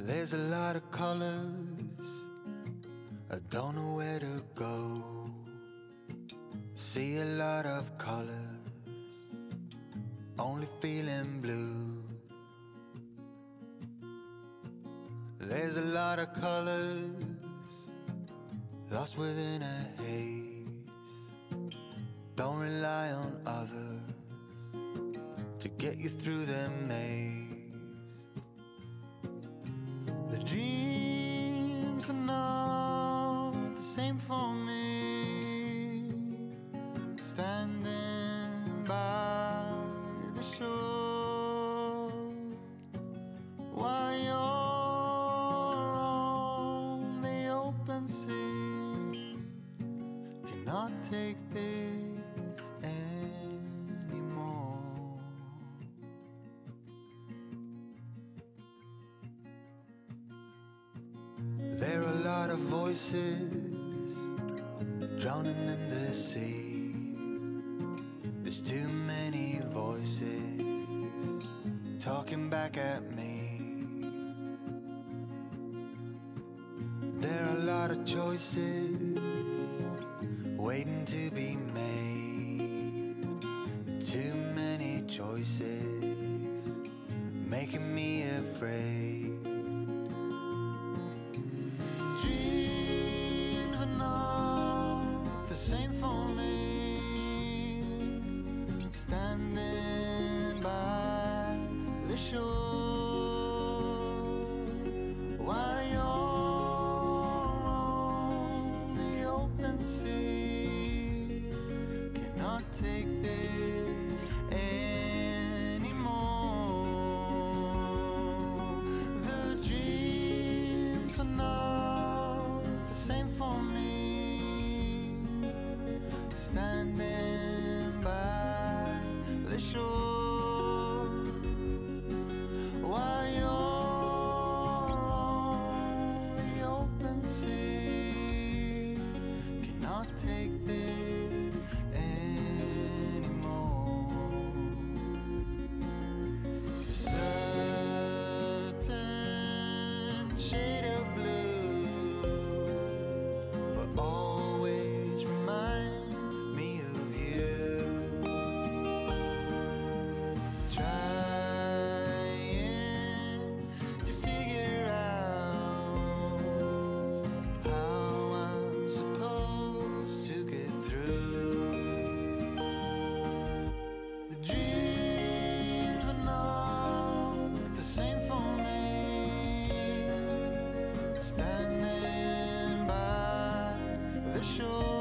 There's a lot of colors, I don't know where to go. See a lot of colors, only feeling blue. There's a lot of colors, lost within a haze. Don't rely on others to get you through the maze. The dreams are not the same for me. Standing by the shore while you're on the open sea, cannot take this anymore. There are a lot of voices drowning in the sea. There's too many voices talking back at me. There are a lot of choices waiting to be made. Too many choices making me afraid. Dreams are not the same for me. Standing by the shore while you're on the open sea, cannot take this anymore. The dreams are not the same for me. Standing by the shore while you're on the open sea, cannot take this anymore. A certain shade of blue will always remind me of you. Trying to figure out how I'm supposed to get through. The dreams are not the same for me. Standing by the shore